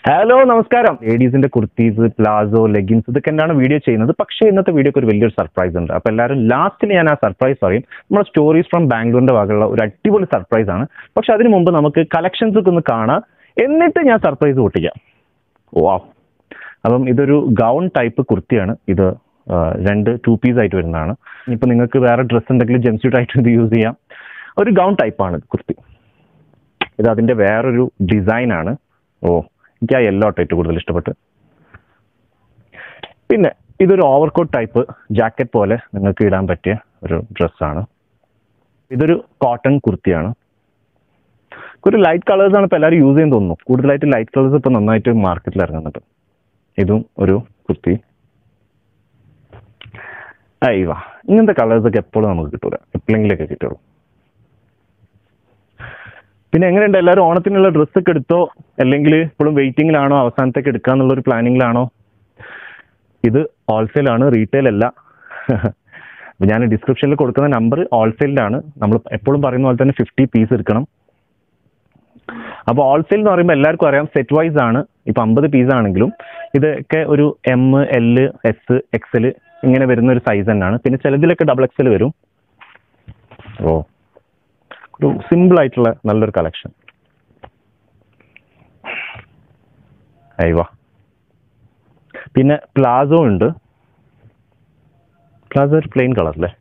Hello നമസ്കാരം. ലേഡീസിന്റെ kurtis, palazzo, leggings ഇതൊക്കെ എന്താണ് വീഡിയോ ചെയ്യുന്നത്. പക്ഷേ ഇന്നത്തെ വീഡിയോക്ക് ഒരു വലിയൊരു സർപ്രൈസ് ഉണ്ട്. അപ്പോൾ എല്ലാവരും ലാസ്റ്റിൽ ഞാൻ ആ സർപ്രൈസ് പറയും. നമ്മുടെ സ്റ്റോറീസ് ഫ്രം ബാംഗ്ലൂരിന്റെ ഭാഗമുള്ള ഒരു അടിപൊളി സർപ്രൈസ് ആണ്. പക്ഷെ അതിന് മുമ്പ് നമുക്ക് കളക്ഷൻസ് ഒക്കെ ഒന്ന് കാണാം, എന്നിട്ട് ഞാൻ സർപ്രൈസ് പൊട്ടിക്കാം. വാ. അപ്പം ഇതൊരു ഗൗൺ ടൈപ്പ് കുർത്തിയാണ്. ഇത് രണ്ട് 2 പീസ് ആയിട്ട് വരുന്നതാണ്. ഇനിയിപ്പോൾ നിങ്ങൾക്ക് വേറെ ഡ്രസ്സ് ഉണ്ടെങ്കിൽ ജംസ്യൂട്ട് ആയിട്ട് ഇത് യൂസ് ചെയ്യാം. ഒരു ഗൗൺ ടൈപ്പാണ് കുർത്തി. ഇത് അതിൻ്റെ വേറൊരു ഡിസൈനാണ്. എനിക്ക് ആ യെല്ലോ ഏറ്റവും കൂടുതൽ ഇഷ്ടപ്പെട്ട്. പിന്നെ ഇതൊരു ഓവർകോട്ട് ടൈപ്പ് ജാക്കറ്റ് പോലെ നിങ്ങൾക്ക് ഇടാൻ പറ്റിയ ഒരു ഡ്രസ്സാണ്. ഇതൊരു കോട്ടൺ കുർത്തിയാണ്. ഒരു ലൈറ്റ് കളേഴ്സാണ് ഇപ്പോൾ എല്ലാവരും യൂസ് ചെയ്യാൻ തോന്നുന്നു. കൂടുതലായിട്ട് ലൈറ്റ് കളേഴ്സ് ഇപ്പോൾ നന്നായിട്ട് മാർക്കറ്റിൽ ഇറങ്ങുന്നുണ്ട്. ഇതും ഒരു കുർത്തി. അയ്യവാ, ഇങ്ങനത്തെ കളേഴ്സൊക്കെ എപ്പോഴും നമുക്ക് കിട്ടൂല, എപ്പോഴെങ്കിലൊക്കെ കിട്ടുള്ളൂ. പിന്നെ എങ്ങനെയുണ്ട്, എല്ലാവരും ഓണത്തിനുള്ള ഡ്രസ്സൊക്കെ എടുത്തോ, അല്ലെങ്കിൽ ഇപ്പോഴും വെയിറ്റിംഗിലാണോ, അവസാനത്തേക്ക് എടുക്കുക എന്നുള്ളൊരു പ്ലാനിങ്ങിലാണോ? ഇത് ഹോൾസെയിലാണ്, റീറ്റെയിൽ അല്ല. ഞാൻ ഡിസ്ക്രിപ്ഷനിൽ കൊടുക്കുന്ന നമ്പർ ഹോൾസെയിലാണ്. നമ്മൾ എപ്പോഴും പറയുന്ന പോലെ തന്നെ 50 പീസ് എടുക്കണം. അപ്പോൾ ഹോൾസെയിൽ എന്ന് പറയുമ്പോൾ എല്ലാവർക്കും അറിയാം, സെറ്റ് വൈസ് ആണ്. ഇപ്പം 50 പീസ് ആണെങ്കിലും ഇതൊക്കെ ഒരു M, L, S, XL ഇങ്ങനെ വരുന്ന ഒരു സൈസ് തന്നെയാണ്. പിന്നെ ചിലതിലൊക്കെ XXL വരും. ഒരു സിമ്പിൾ ആയിട്ടുള്ള നല്ലൊരു കളക്ഷൻ. അയ്യവാ. പിന്നെ പ്ലാസോ ഉണ്ട്. പ്ലാസോ ഒരു പ്ലെയിൻ കളർ അല്ലേ.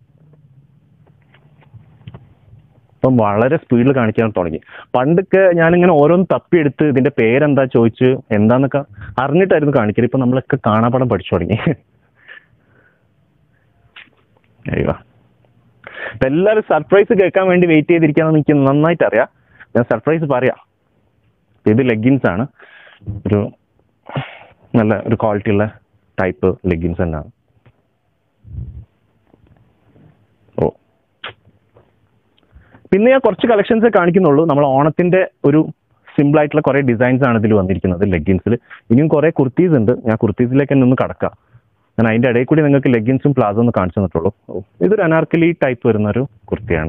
ഇപ്പം വളരെ സ്പീഡിൽ കാണിക്കാൻ തുടങ്ങി. പണ്ടൊക്കെ ഞാനിങ്ങനെ ഓരോന്ന് തപ്പിയെടുത്ത് ഇതിന്റെ പേരെന്താ ചോദിച്ച് എന്താന്നൊക്കെ അറിഞ്ഞിട്ടായിരുന്നു കാണിക്കല്. ഇപ്പം നമ്മളൊക്കെ കാണാപ്പാടം പഠിച്ചു തുടങ്ങി. അയ്യോ, ഇപ്പം എല്ലാവരും സർപ്രൈസ് കേൾക്കാൻ വേണ്ടി വെയിറ്റ് ചെയ്തിരിക്കാന്ന് എനിക്ക് നന്നായിട്ട് അറിയാം. ഞാൻ സർപ്രൈസ് പറയാം. ഇത് ലെഗിൻസ് ആണ്. ഒരു നല്ല ഒരു ക്വാളിറ്റി ഉള്ള ടൈപ്പ് ലെഗിൻസ് തന്നെയാണ്. പിന്നെ ഞാൻ കുറച്ച് കളക്ഷൻസേ കാണിക്കുന്നുള്ളൂ. നമ്മൾ ഓണത്തിന്റെ ഒരു സിമ്പിൾ ആയിട്ടുള്ള കുറേ ഡിസൈൻസ് ആണ് ഇതിൽ വന്നിരിക്കുന്നത് ലെഗിൻസിൽ. ഇനിയും കുറേ കുർത്തീസ് ഉണ്ട്. ഞാൻ കുർത്തീസിലേക്ക് തന്നെ ഒന്ന് കടക്കാം. ഞാൻ അതിൻ്റെ ഇടയിൽ കൂടി നിങ്ങൾക്ക് ലെഗിൻസും പ്ലാസോ ഒന്ന് കാണിച്ചു തന്നിട്ടുള്ളൂ. ഇതൊരു അനാർക്കലി ടൈപ്പ് വരുന്നൊരു കുർത്തിയാണ്.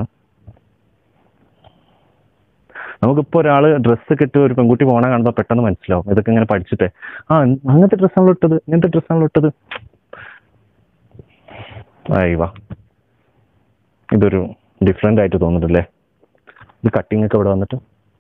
നമുക്കിപ്പോൾ ഒരാൾ ഡ്രസ്സ് കിട്ടി ഒരു പെൺകുട്ടി പോകണ കാണുമ്പോൾ പെട്ടെന്ന് മനസ്സിലാവും. ഇതൊക്കെ ഇങ്ങനെ പഠിച്ചിട്ട് അങ്ങനത്തെ ഡ്രസ്സാണല്ലോ ഇട്ടത്, ഇങ്ങനത്തെ ഡ്രസ്സാണല്ലോ ഇട്ടത്. അയ്യവാ, ഇതൊരു ഡിഫറെൻ്റ് ആയിട്ട് തോന്നുന്നുണ്ടല്ലേ. ഇത് കട്ടിങ് ഒക്കെ ഇവിടെ വന്നിട്ട്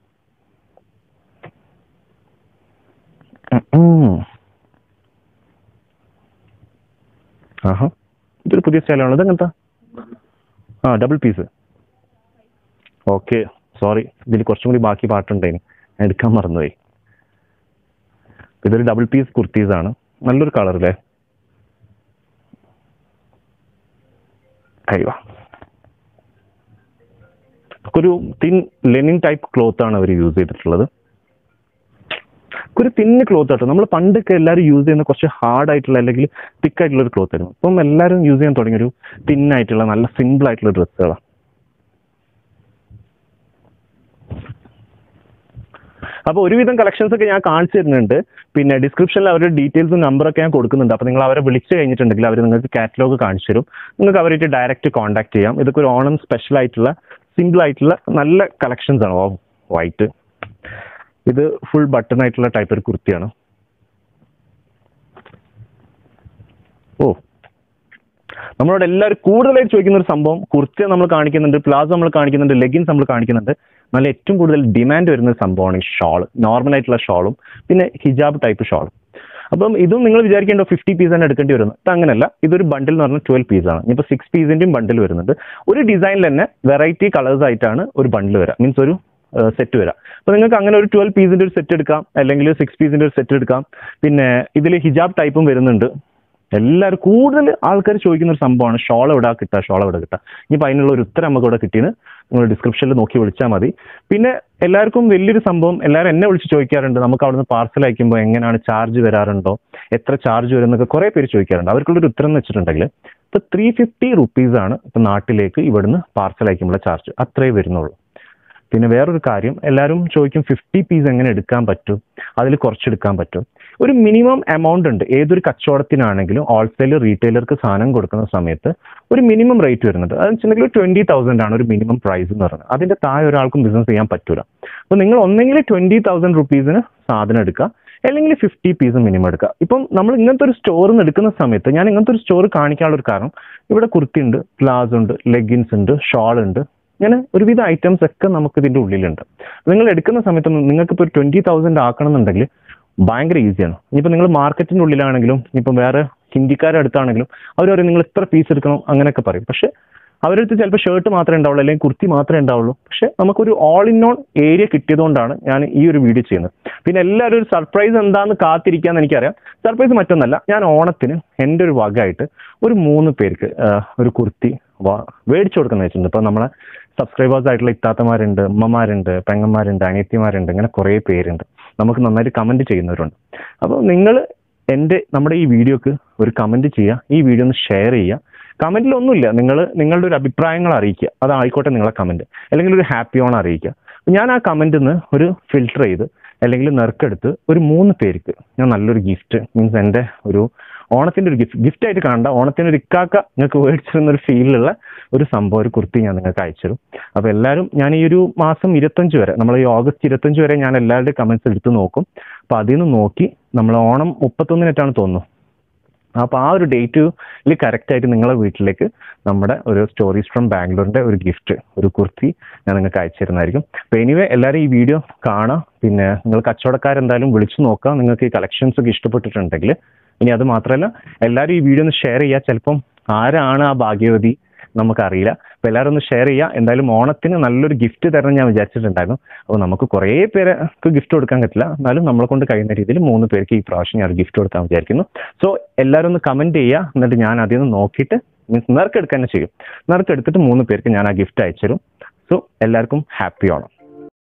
ഇതൊരു പുതിയ സ്റ്റൈലാണോ? ഇത് എങ്ങനത്തെ? Double piece. ഓക്കെ, സോറി, ഇതിൽ കുറച്ചും കൂടി ബാക്കി പാട്ടുണ്ടായിന്, ഞാൻ എടുക്കാൻ മറന്നുപോയി. ഇതൊരു ഡബിൾ പീസ് കുർത്തീസാണ്. നല്ലൊരു കളർ അല്ലേ. അയ്യോ, ഒരു തിൻ ലെനിൻ ടൈപ്പ് ക്ലോത്ത് ആണ് അവർ യൂസ് ചെയ്തിട്ടുള്ളത്. ഒരു തിന്ന് ക്ലോത്ത് ആട്ടോ. നമ്മൾ പണ്ടൊക്കെ എല്ലാവരും യൂസ് ചെയ്യുന്ന കുറച്ച് ഹാർഡ് ആയിട്ടുള്ള അല്ലെങ്കിൽ തിക്ക് ആയിട്ടുള്ള ഒരു ക്ലോത്ത് ആയിരുന്നു. ഇപ്പം എല്ലാവരും യൂസ് ചെയ്യാൻ തുടങ്ങിയൊരു തിന്നായിട്ടുള്ള നല്ല സിമ്പിൾ ആയിട്ടുള്ള ഡ്രസ്സുകളാണ്. അപ്പോൾ ഒരുവിധം കളക്ഷൻസ് ഒക്കെ ഞാൻ കാണിച്ചു തരുന്നുണ്ട്. പിന്നെ ഡിസ്ക്രിപ്ഷനിൽ അവരുടെ ഡീറ്റെയിൽസും നമ്പറൊക്കെ ഞാൻ കൊടുക്കുന്നുണ്ട്. അപ്പോൾ നിങ്ങൾ അവരെ വിളിച്ച് കഴിഞ്ഞിട്ടുണ്ടെങ്കിൽ അവർ നിങ്ങൾക്ക് കാറ്റലോഗ് കാണിച്ചു തരും. നിങ്ങൾക്ക് അവരായിട്ട് ഡയറക്റ്റ് കോൺടാക്ട് ചെയ്യാം. ഇതൊക്കെ ഒരു ഓണം സ്പെഷ്യൽ ആയിട്ടുള്ള സിമ്പിൾ ആയിട്ടുള്ള നല്ല കളക്ഷൻസ് ആണ്. വൈറ്റ്, ഇത് ഫുൾ ബട്ടൺ ആയിട്ടുള്ള ടൈപ്പ് ഒരു കുർത്തിയാണ്. നമ്മളോട് എല്ലാവരും കൂടുതലായിട്ട് ചോദിക്കുന്ന ഒരു സംഭവം, കുർത്തി നമ്മൾ കാണിക്കുന്നുണ്ട്, പ്ലാസോ നമ്മൾ കാണിക്കുന്നുണ്ട്, ലെഗിൻസ് നമ്മൾ കാണിക്കുന്നുണ്ട്. നല്ല ഏറ്റവും കൂടുതൽ ഡിമാൻഡ് വരുന്ന ഒരു സംഭവമാണ് ഈ ഷോൾ, നോർമൽ ആയിട്ടുള്ള ഷോളും പിന്നെ ഹിജാബ് ടൈപ്പ് ഷോളും. അപ്പം ഇതും നിങ്ങൾ വിചാരിക്കേണ്ടോ 50 പീസ് തന്നെ എടുക്കേണ്ടി വരുന്നത്. അങ്ങനെയല്ല, ഇതൊരു ബണ്ടിൽ എന്ന് പറഞ്ഞാൽ 12 പീസാണ്. ഇപ്പോൾ 6 പീസിൻ്റെയും ബണ്ടിൽ വരുന്നുണ്ട്. ഒരു ഡിസൈനിൽ തന്നെ വെറൈറ്റി കളേഴ്സ് ആയിട്ടാണ് ഒരു ബണ്ടിൽ വരാം, മീൻസ് ഒരു സെറ്റ് വരാം. അപ്പോൾ നിങ്ങൾക്ക് അങ്ങനെ ഒരു 12 പീസിൻ്റെ ഒരു സെറ്റ് എടുക്കാം, അല്ലെങ്കിൽ 6 പീസിൻ്റെ ഒരു സെറ്റ് എടുക്കാം. പിന്നെ ഇതിൽ ഹിജാബ് ടൈപ്പും വരുന്നുണ്ട്. എല്ലാവരും കൂടുതൽ ആൾക്കാർ ചോദിക്കുന്ന ഒരു സംഭവമാണ് ഷോൾ എവിടെ കിട്ടുക, ഷോൾ എവിടെ കിട്ടുക. ഇനിയിപ്പോൾ അതിനുള്ള ഒരു ഉത്തരം നമുക്ക് ഇവിടെ കിട്ടിയെന്ന് നിങ്ങൾ ഡിസ്ക്രിപ്ഷനിൽ നോക്കി വിളിച്ചാൽ മതി. പിന്നെ എല്ലാവർക്കും വലിയൊരു സംഭവം, എല്ലാവരും എന്നെ വിളിച്ച് ചോദിക്കാറുണ്ട്, നമുക്ക് അവിടുന്ന് പാർസൽ അയക്കുമ്പോൾ എങ്ങനെയാണ് ചാർജ് വരാറുണ്ടോ, എത്ര ചാർജ് വരും എന്നൊക്കെ കുറേ പേര് ചോദിക്കാറുണ്ട്. അവർക്കുള്ളൊരു ഉത്തരം എന്ന് വെച്ചിട്ടുണ്ടെങ്കിൽ ഇപ്പോൾ 350 റുപ്പീസാണ് ഇപ്പോൾ നാട്ടിലേക്ക് ഇവിടുന്ന് പാർസൽ അയക്കുമ്പോൾ ചാർജ്, അത്രേ വരുന്നുള്ളൂ. പിന്നെ വേറൊരു കാര്യം, എല്ലാവരും ചോദിക്കും 50 പീസ് എങ്ങനെ എടുക്കാൻ പറ്റും, അതിൽ കുറച്ചെടുക്കാൻ പറ്റും. ഒരു മിനിമം എമൗണ്ട് ഉണ്ട്. ഏതൊരു കച്ചവടത്തിനാണെങ്കിലും ഹോൾസെയിൽ റീറ്റെയിലർക്ക് സാധനം കൊടുക്കുന്ന സമയത്ത് ഒരു മിനിമം റേറ്റ് വരുന്നുണ്ട്. അതെന്ന് വെച്ചിട്ടുണ്ടെങ്കിൽ 20,000 ആണ് ഒരു മിനിമം പ്രൈസ് എന്ന് പറയുന്നത്. അതിന്റെ താഴെ ഒരാൾക്കും ബിസിനസ് ചെയ്യാൻ പറ്റൂല. അപ്പോൾ നിങ്ങൾ ഒന്നെങ്കിൽ 20,000 റുപ്പീസിന് സാധനം എടുക്കുക, അല്ലെങ്കിൽ 50 പീസ് മിനിമം എടുക്കുക. ഇപ്പം നമ്മൾ ഇങ്ങനത്തെ ഒരു സ്റ്റോറിൽ നിന്ന് എടുക്കുന്ന സമയത്ത്, ഞാൻ ഇങ്ങനത്തെ ഒരു സ്റ്റോർ കാണിക്കാനുള്ള ഒരു കാരണം, ഇവിടെ കുർത്തി ഉണ്ട്, പ്ലാസോ ഉണ്ട്, ലെഗിൻസ് ഉണ്ട്, ഷോൾ ഉണ്ട്, ഇങ്ങനെ ഒരുവിധ ഐറ്റംസ് ഒക്കെ നമുക്ക് ഇതിന്റെ ഉള്ളിലുണ്ട്. നിങ്ങൾ എടുക്കുന്ന സമയത്ത് നിങ്ങൾക്ക് ഇപ്പോൾ 20,000 ആക്കണം എന്നുണ്ടെങ്കിൽ ഭയങ്കര ഈസിയാണ്. ഇനിയിപ്പോൾ നിങ്ങൾ മാർക്കറ്റിന്റെ ഉള്ളിലാണെങ്കിലും ഇനിയിപ്പം വേറെ ഹിന്ദിക്കാരുടെ അടുത്താണെങ്കിലും അവർ പറയും നിങ്ങൾ ഇത്ര പീസ് എടുക്കണം അങ്ങനെയൊക്കെ പറയും. പക്ഷെ അവരടുത്ത് ചിലപ്പോൾ ഷർട്ട് മാത്രമേ ഉണ്ടാവുള്ളൂ, അല്ലെങ്കിൽ കുർത്തി മാത്രമേ ഉണ്ടാവുള്ളൂ. പക്ഷെ നമുക്കൊരു ഓൾ ഇൻ ഓൺ ഏരിയ കിട്ടിയതുകൊണ്ടാണ് ഞാൻ ഈ ഒരു വീഡിയോ ചെയ്യുന്നത്. പിന്നെ എല്ലാവരും ഒരു സർപ്രൈസ് എന്താണെന്ന് കാത്തിരിക്കാന്ന് എനിക്കറിയാം. സർപ്രൈസ് മറ്റൊന്നല്ല, ഞാൻ ഓണത്തിന് എൻ്റെ ഒരു വകയായിട്ട് ഒരു 3 പേർക്ക് ഒരു കുർത്തി മേടിച്ചു കൊടുക്കുന്ന വെച്ചിട്ടുണ്ട്. ഇപ്പം നമ്മളെ സബ്സ്ക്രൈബേഴ്സ് ആയിട്ടുള്ള ഇത്താത്തമാരുണ്ട്, അമ്മമാരുണ്ട്, പെങ്ങന്മാരുണ്ട്, അനിയത്തിമാരുണ്ട്, ഇങ്ങനെ കുറേ പേരുണ്ട്. നമുക്ക് നന്നായിട്ട് കമൻറ്റ് ചെയ്യുന്നവരുണ്ട്. അപ്പോൾ നിങ്ങൾ നമ്മുടെ ഈ വീഡിയോക്ക് ഒരു കമൻറ്റ് ചെയ്യുക, ഈ വീഡിയോ ഒന്ന് ഷെയർ ചെയ്യുക. കമൻറ്റിലൊന്നുമില്ല, നിങ്ങളുടെ ഒരു അഭിപ്രായങ്ങൾ അറിയിക്കുക, അതായിക്കോട്ടെ നിങ്ങളെ കമൻറ്റ്, അല്ലെങ്കിൽ ഒരു ഹാപ്പി ഓൺ അറിയിക്കുക. ഞാൻ ആ കമൻറ്റിൽ നിന്ന് ഒരു ഫിൽട്ടർ ചെയ്ത് അല്ലെങ്കിൽ നെറുക്കെടുത്ത് ഒരു 3 പേർക്ക് ഞാൻ നല്ലൊരു ഗിഫ്റ്റ്, മീൻസ് എൻ്റെ ഒരു ഓണത്തിൻ്റെ ഒരു ഗിഫ്റ്റ് ആയിട്ട് കാണണ്ട, ഓണത്തിൻ്റെ ഒരു ഇക്കാക്ക നിങ്ങൾക്ക് മേടിച്ചിരുന്നൊരു ഫീലിലുള്ള ഒരു സംഭവം, ഒരു കുർത്തി ഞാൻ നിങ്ങൾക്ക് അയച്ചുതരും. അപ്പോൾ എല്ലാവരും, ഞാൻ ഈ ഒരു മാസം 25 വരെ, നമ്മൾ ഈ ഓഗസ്റ്റ് 25 വരെ ഞാൻ എല്ലാവരുടെയും കമൻറ്റ്സ് എടുത്ത് നോക്കും. അപ്പോൾ അതിൽ നിന്ന് നോക്കി നമ്മൾ ഓണം 31-നായിട്ടാണ് തോന്നുന്നു. അപ്പോൾ ആ ഒരു ഡേറ്റിൽ കറക്റ്റായിട്ട് നിങ്ങളെ വീട്ടിലേക്ക് നമ്മുടെ ഒരു സ്റ്റോറീസ് ഫ്രം ബാംഗ്ലൂരിൻ്റെ ഒരു ഗിഫ്റ്റ്, ഒരു കുർത്തി ഞാൻ നിങ്ങൾക്ക് അയച്ചു തരുന്നതായിരിക്കും. അപ്പോൾ എനിവേ എല്ലാവരും ഈ വീഡിയോ കാണാം. പിന്നെ നിങ്ങൾ കച്ചവടക്കാരെന്തായാലും വിളിച്ചു നോക്കാം നിങ്ങൾക്ക് ഈ കളക്ഷൻസ് ഒക്കെ ഇഷ്ടപ്പെട്ടിട്ടുണ്ടെങ്കിൽ. ഇനി അത് മാത്രമല്ല, എല്ലാവരും ഈ വീഡിയോ ഒന്ന് ഷെയർ ചെയ്യുക. ചിലപ്പം ആരാണ് ആ ഭാഗ്യവതി നമുക്കറിയില്ല. അപ്പോൾ എല്ലാവരും ഒന്ന് ഷെയർ ചെയ്യുക. എന്തായാലും ഓണത്തിന് നല്ലൊരു ഗിഫ്റ്റ് തരണം ഞാൻ വിചാരിച്ചിട്ടുണ്ടായിരുന്നു. അപ്പോൾ നമുക്ക് കുറേ പേർക്ക് ഗിഫ്റ്റ് കൊടുക്കാൻ പറ്റില്ല, എന്നാലും നമ്മളെ കൊണ്ട് കഴിയുന്ന രീതിയിൽ 3 പേർക്ക് ഈ പ്രാവശ്യം ഞാൻ ഗിഫ്റ്റ് കൊടുക്കാൻ വിചാരിക്കുന്നു. സോ എല്ലാവരും ഒന്ന് കമൻറ്റ് ചെയ്യുക, എന്നിട്ട് ഞാൻ അതിൽ നിന്ന് നോക്കിയിട്ട് മീൻസ് നറുക്കെടുക്കാൻ തന്നെ ചെയ്യും. നറുക്കെടുത്തിട്ട് 3 പേർക്ക് ഞാൻ ആ ഗിഫ്റ്റ് അയച്ചു തരും. സോ എല്ലാവർക്കും ഹാപ്പി ഓണം.